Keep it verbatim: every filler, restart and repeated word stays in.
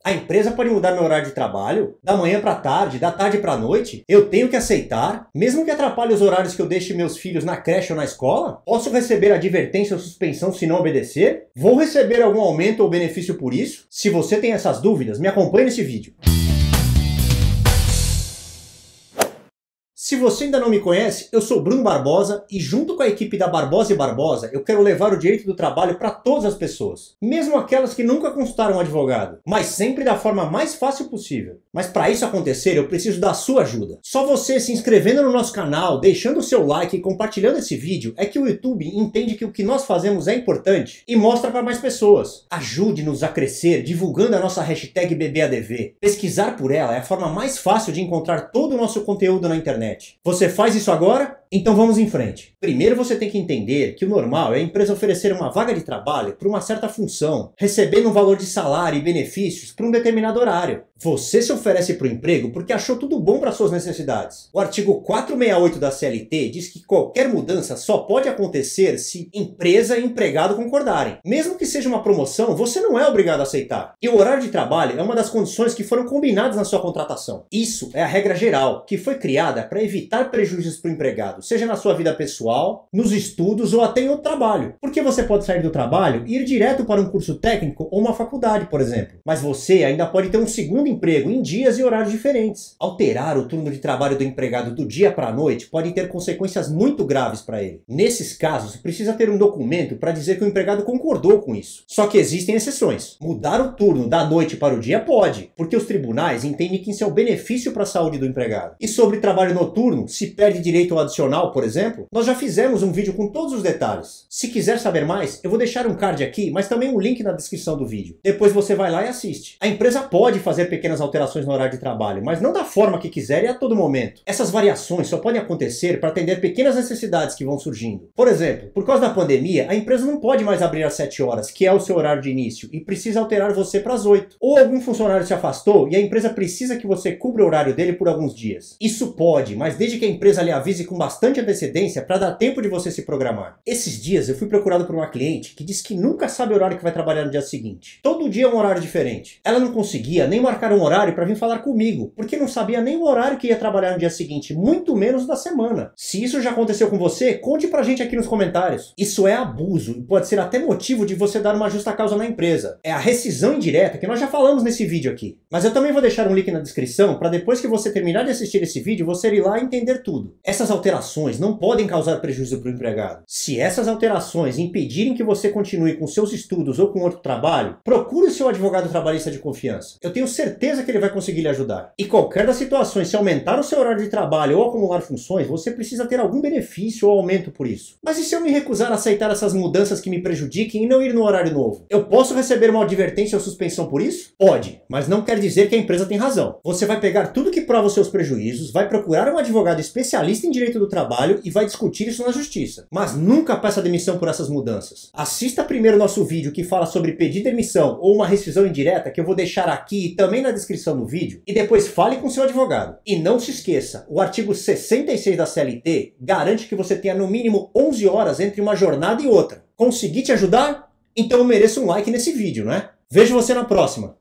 A empresa pode mudar meu horário de trabalho, da manhã para tarde, da tarde para noite? Eu tenho que aceitar, mesmo que atrapalhe os horários que eu deixe meus filhos na creche ou na escola? Posso receber advertência ou suspensão se não obedecer? Vou receber algum aumento ou benefício por isso? Se você tem essas dúvidas, me acompanhe nesse vídeo. Se você ainda não me conhece, eu sou Bruno Barbosa e junto com a equipe da Barbosa e Barbosa, eu quero levar o direito do trabalho para todas as pessoas, mesmo aquelas que nunca consultaram um advogado, mas sempre da forma mais fácil possível. Mas para isso acontecer, eu preciso da sua ajuda. Só você se inscrevendo no nosso canal, deixando o seu like e compartilhando esse vídeo é que o YouTube entende que o que nós fazemos é importante e mostra para mais pessoas. Ajude-nos a crescer divulgando a nossa hashtag B B A D V. Pesquisar por ela é a forma mais fácil de encontrar todo o nosso conteúdo na internet. Você faz isso agora? Então vamos em frente. Primeiro você tem que entender que o normal é a empresa oferecer uma vaga de trabalho para uma certa função, recebendo um valor de salário e benefícios por um determinado horário. Você se oferece para o emprego porque achou tudo bom para suas necessidades. O artigo quatrocentos e sessenta e oito da C L T diz que qualquer mudança só pode acontecer se empresa e empregado concordarem. Mesmo que seja uma promoção, você não é obrigado a aceitar. E o horário de trabalho é uma das condições que foram combinadas na sua contratação. Isso é a regra geral, que foi criada para evitar prejuízos para o empregado, seja na sua vida pessoal, nos estudos ou até em outro trabalho. Porque você pode sair do trabalho e ir direto para um curso técnico ou uma faculdade, por exemplo. Mas você ainda pode ter um segundo emprego em dias e horários diferentes. Alterar o turno de trabalho do empregado do dia para a noite pode ter consequências muito graves para ele. Nesses casos, precisa ter um documento para dizer que o empregado concordou com isso. Só que existem exceções. Mudar o turno da noite para o dia pode, porque os tribunais entendem que isso é um benefício para a saúde do empregado. E sobre trabalho noturno, se perde direito ao adicional, por exemplo, nós já fizemos um vídeo com todos os detalhes. Se quiser saber mais, eu vou deixar um card aqui, mas também um link na descrição do vídeo. Depois você vai lá e assiste. A empresa pode fazer pequenas alterações no horário de trabalho, mas não da forma que quiser e a todo momento. Essas variações só podem acontecer para atender pequenas necessidades que vão surgindo. Por exemplo, por causa da pandemia, a empresa não pode mais abrir às sete horas, que é o seu horário de início, e precisa alterar você para as oito. Ou algum funcionário se afastou e a empresa precisa que você cubra o horário dele por alguns dias. Isso pode, mas desde que a empresa lhe avise com bastante antecedência para dar tempo de você se programar. Esses dias eu fui procurado por uma cliente que disse que nunca sabe o horário que vai trabalhar no dia seguinte. Todo dia é um horário diferente. Ela não conseguia nem marcar um horário para vir falar comigo, porque não sabia nem o horário que ia trabalhar no dia seguinte, muito menos da semana. Se isso já aconteceu com você, conte pra gente aqui nos comentários. Isso é abuso e pode ser até motivo de você dar uma justa causa na empresa. É a rescisão indireta que nós já falamos nesse vídeo aqui. Mas eu também vou deixar um link na descrição para depois que você terminar de assistir esse vídeo, você ir lá e entender tudo. Essas alterações não podem causar prejuízo para o empregado. Se essas alterações impedirem que você continue com seus estudos ou com outro trabalho, procure o seu advogado trabalhista de confiança. Eu tenho certeza que ele vai conseguir lhe ajudar. E qualquer das situações, se aumentar o seu horário de trabalho ou acumular funções, você precisa ter algum benefício ou aumento por isso. Mas e se eu me recusar a aceitar essas mudanças que me prejudiquem e não ir no horário novo? Eu posso receber uma advertência ou suspensão por isso? Pode, mas não quer dizer que a empresa tem razão. Você vai pegar tudo que prova os seus prejuízos, vai procurar um advogado especialista em direito do trabalho e vai discutir isso na justiça. Mas nunca peça demissão por essas mudanças. Assista primeiro nosso vídeo que fala sobre pedir demissão ou uma rescisão indireta, que eu vou deixar aqui e também na descrição do vídeo, e depois fale com seu advogado. E não se esqueça, o artigo sessenta e seis da C L T garante que você tenha no mínimo onze horas entre uma jornada e outra. Consegui te ajudar? Então eu mereço um like nesse vídeo, né? Vejo você na próxima!